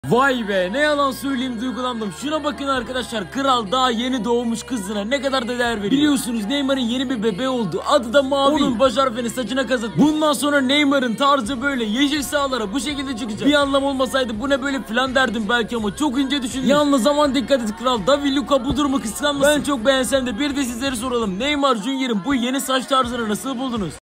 Vay be, ne yalan söyleyeyim, duygulandım. Şuna bakın arkadaşlar, kral daha yeni doğmuş kızına ne kadar da değer veriyor. Biliyorsunuz Neymar'ın yeni bir bebeği oldu. Adı da Mavi. Onun baş harfini saçına kazıdı. Bundan sonra Neymar'ın tarzı böyle yeşil sahalara bu şekilde çıkacak. Bir anlam olmasaydı bu ne böyle falan derdim belki ama çok ince düşündüm. Yalnız zaman dikkat et kral, David Luka bu durumu kıskanmasın. Ben çok beğensem de bir de sizlere soralım. Neymar Junior'ın bu yeni saç tarzını nasıl buldunuz?